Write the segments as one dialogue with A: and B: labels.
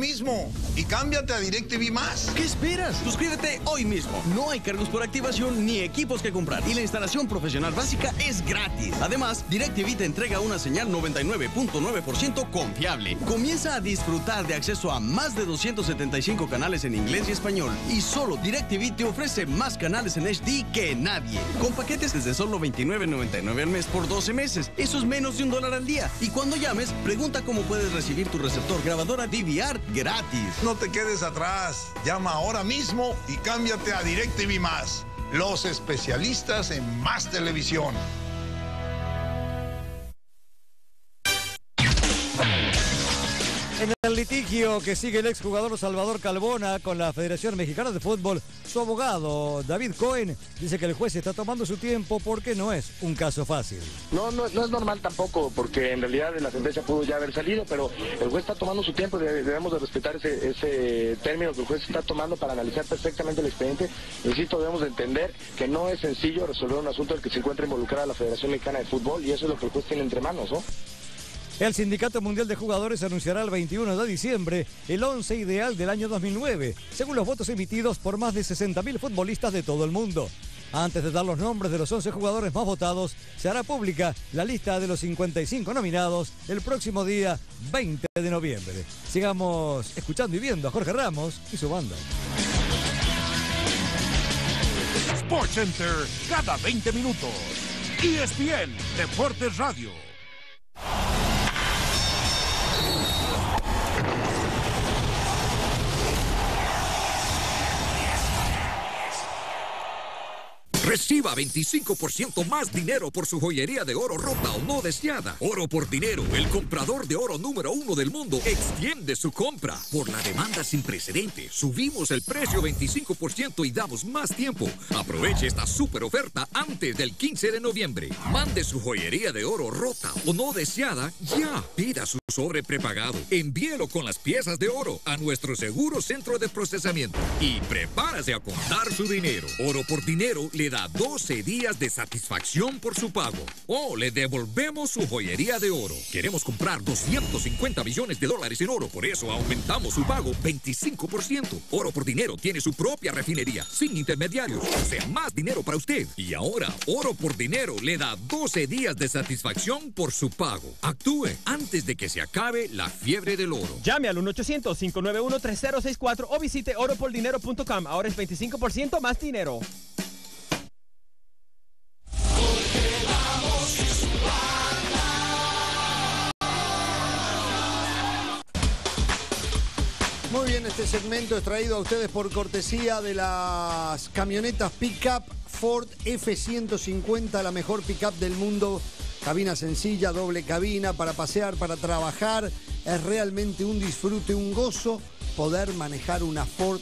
A: mismo y cámbiate a DirecTV Más.
B: ¿Qué esperas? Suscríbete hoy mismo. No hay cargos por activación ni equipos que comprar y la instalación profesional básica es gratis. Además, DirecTV te entrega una señal 99.9% confiable. Comienza a disfrutar de acceso a más de 275 canales en inglés y español y solo DirecTV te ofrece más canales en HD que nadie. Con paquetes desde solo $29.99 al mes por 12 meses. Eso es menos de $1 al día. Y cuando llames, pregunta cómo puedes recibir tu receptor grabadora DVR gratis.
A: No te quedes atrás. Llama ahora mismo y cámbiate a DirecTV Más. Los especialistas en más televisión.
C: En el litigio que sigue el exjugador Salvador Calbona con la Federación Mexicana de Fútbol, su abogado David Cohen dice que el juez está tomando su tiempo porque no es un caso fácil.
D: No es normal tampoco, porque en realidad la sentencia pudo ya haber salido, pero el juez está tomando su tiempo, debemos de respetar ese término que el juez está tomando para analizar perfectamente el expediente. Insisto, debemos de entender que no es sencillo resolver un asunto en el que se encuentra involucrada la Federación Mexicana de Fútbol y eso es lo que el juez tiene entre manos, ¿no?
C: El Sindicato Mundial de Jugadores anunciará el 21 de diciembre el 11 ideal del año 2009, según los votos emitidos por más de 60.000 futbolistas de todo el mundo. Antes de dar los nombres de los 11 jugadores más votados, se hará pública la lista de los 55 nominados el próximo día 20 de noviembre. Sigamos escuchando y viendo a Jorge Ramos y su banda.
E: SportsCenter cada 20 minutos. ESPN Deportes Radio.
F: Reciba 25% más dinero por su joyería de oro rota o no deseada. Oro por Dinero, el comprador de oro número 1 del mundo, extiende su compra. Por la demanda sin precedentes, subimos el precio 25% y damos más tiempo. Aproveche esta super oferta antes del 15 de noviembre. Mande su joyería de oro rota o no deseada ya. Pida su sobre prepagado. Envíelo con las piezas de oro a nuestro seguro centro de procesamiento. Y prepárase a contar su dinero. Oro por Dinero le da 12 días de satisfacción por su pago. O le devolvemos su joyería de oro. Queremos comprar 250 millones de dólares en oro. Por eso aumentamos su pago 25%. Oro por Dinero tiene su propia refinería, sin intermediarios. O sea, más dinero para usted. Y ahora, Oro por Dinero le da 12 días de satisfacción por su pago. Actúe antes de que se acabe la fiebre del oro.
G: Llame al 1-800-591-3064 o visite oropordinero.com. Ahora es 25% más dinero.
C: Muy bien, este segmento es traído a ustedes por cortesía de las camionetas Pickup Ford F-150, la mejor pickup del mundo. Cabina sencilla, doble cabina, para pasear, para trabajar. Es realmente un disfrute, un gozo poder manejar una Ford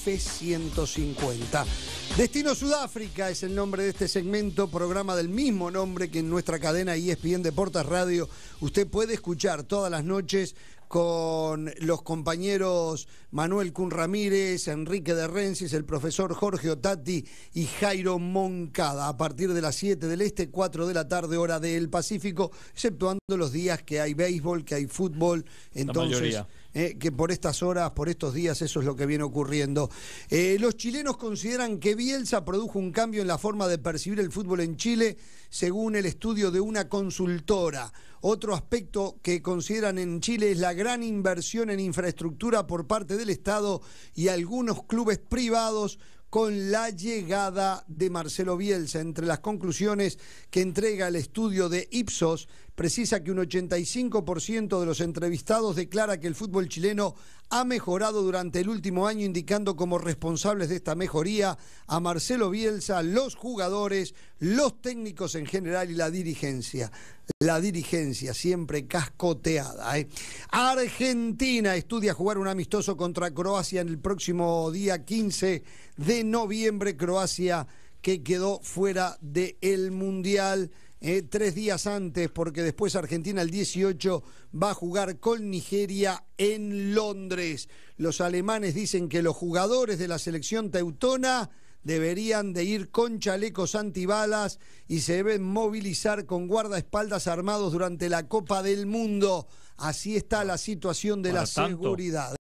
C: F-150. Destino Sudáfrica es el nombre de este segmento, programa del mismo nombre que en nuestra cadena ESPN Deportes Radio. Usted puede escuchar todas las noches con los compañeros Manuel Kun Ramírez, Enrique de Rensis, el profesor Jorge Otati y Jairo Moncada, a partir de las 7 del Este, 4 de la tarde, hora del Pacífico, exceptuando los días que hay béisbol, que hay fútbol, entonces que por estas horas, por estos días, eso es lo que viene ocurriendo. Los chilenos consideran que Bielsa produjo un cambio en la forma de percibir el fútbol en Chile, según el estudio de una consultora. Otro aspecto que consideran en Chile es la gran inversión en infraestructura por parte del Estado y algunos clubes privados con la llegada de Marcelo Bielsa. Entre las conclusiones que entrega el estudio de Ipsos, precisa que un 85% de los entrevistados declara que el fútbol chileno ha mejorado durante el último año, indicando como responsables de esta mejoría a Marcelo Bielsa, los jugadores, los técnicos en general y la dirigencia. La dirigencia siempre cascoteada. Argentina estudia jugar un amistoso contra Croacia en el próximo día 15 de noviembre. Croacia que quedó fuera del Mundial 3 días antes, porque después Argentina el 18 va a jugar con Nigeria en Londres. Los alemanes dicen que los jugadores de la selección teutona deberían de ir con chalecos antibalas y se deben movilizar con guardaespaldas armados durante la Copa del Mundo. Así está la situación de la seguridad.